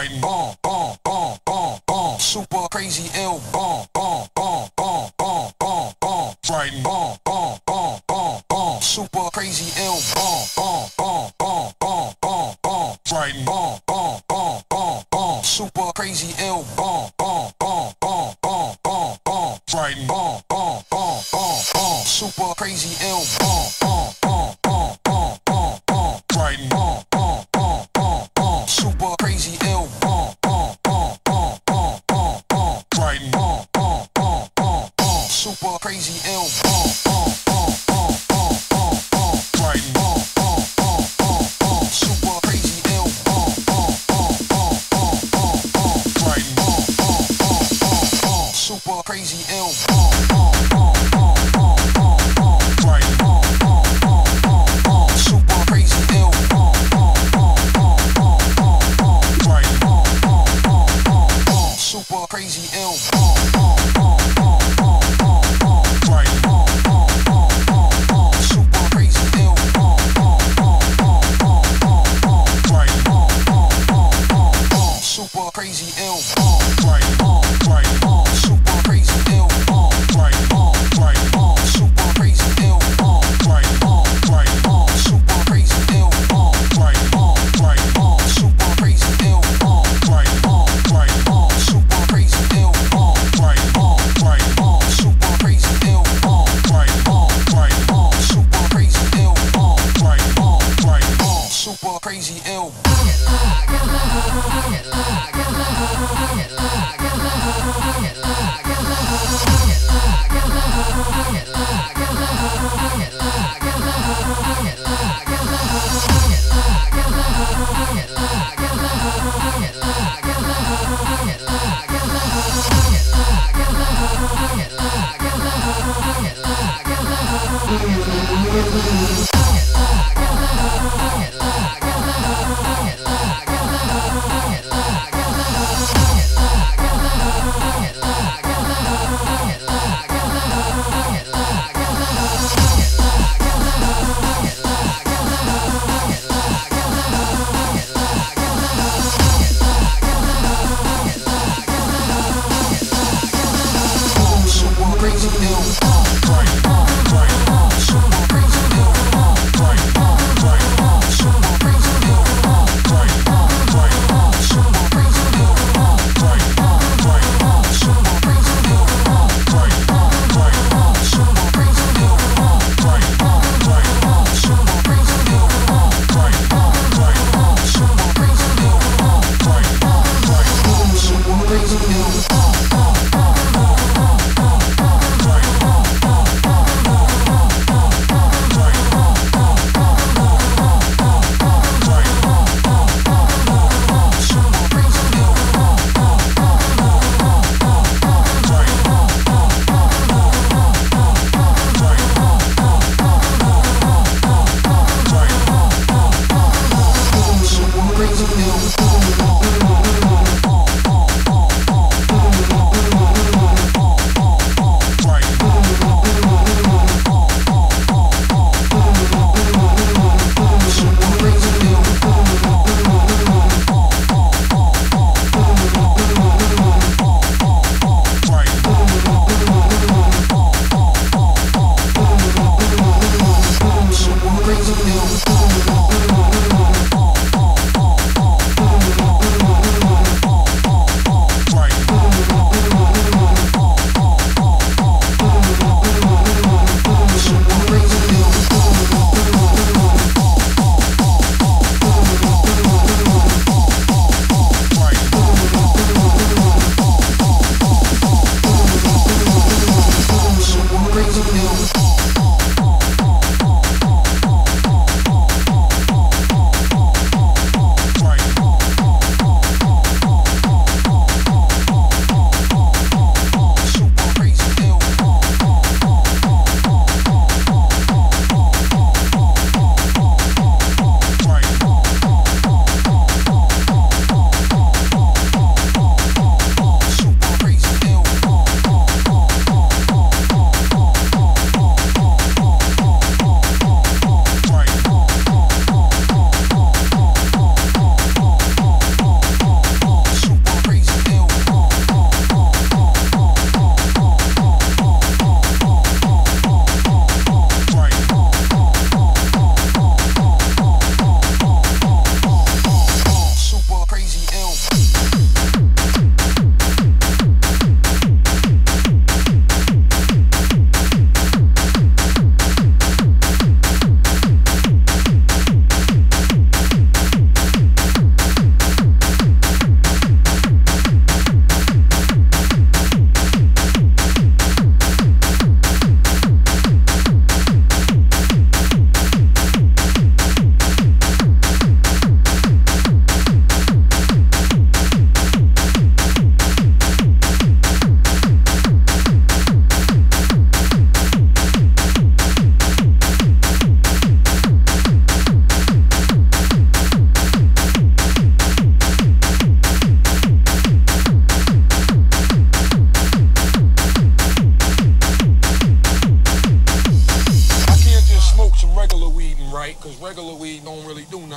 Right, bomb, bomb, bomb, bomb, bomb, super crazy ill, bomb, bomb, bomb, bomb, bomb, bomb, bomb, right, bomb, bomb, bomb, bomb, bomb, super crazy ill, bomb, bomb, bomb, bomb, bomb, bomb, bomb, right, bomb, bomb, bomb, bomb, bomb, super crazy ill, bomb, bomb, bomb, bomb, bomb, bomb, bomb, right, bomb, bomb, bomb, bomb, bomb, super crazy ill, bomb, bomb, bomb, bomb, bomb, bomb, bomb, right, bomb, bomb, bomb, bomb, bomb, super crazy ill, bomb, bomb, bomb, bomb, bomb, bomb, bomb, right, bomb, bomb, bomb, bomb, bomb, super crazy ill, bomb, bomb, bomb, bomb, bomb, bomb, bomb, right, bomb, bomb, bomb, bomb, bomb, super crazy ill, bomb, bomb, bomb, bomb, bomb, bomb, bomb, right, bomb, bomb, bomb, bomb, bomb, super crazy ill, bomb, bomb, bomb, bomb, bomb, bomb, bomb, right, bomb, bomb, bomb, bomb, bomb, super crazy ill, bomb, bomb, bomb, bomb, bomb, bomb, bomb, right, bomb, bomb, bomb, bomb, bomb, super crazy ill, bomb, bomb, bomb, bomb, bomb, bomb, bomb, right, bomb, bomb, bomb, bomb, bomb, super crazy ill, bomb, bomb, bomb, bomb, bomb, bomb, bomb, right, bomb, bomb, bomb, bomb, bomb, super crazy ill, bomb, right, bomb, right, bomb, super crazy ill, bomb, right, bomb, right, bomb, super crazy ill, bomb, right, bomb, right, bomb, super crazy ill, bomb, right, bomb, right, bomb, super crazy ill, bomb, right, bomb, right, bomb, super crazy ill, bomb, right, bomb, right, bomb, super crazy ill, bomb, right, bomb, right, bomb, super crazy ill, bomb, right, bomb, right, bomb, super crazy ill.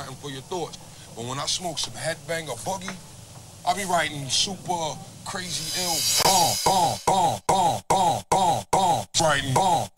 nothing for your thoughts. But when I smoke some headbanger boogie, I be writing super crazy ill bomb, bomb, bomb, bomb, bomb, bomb, bomb, writing bomb.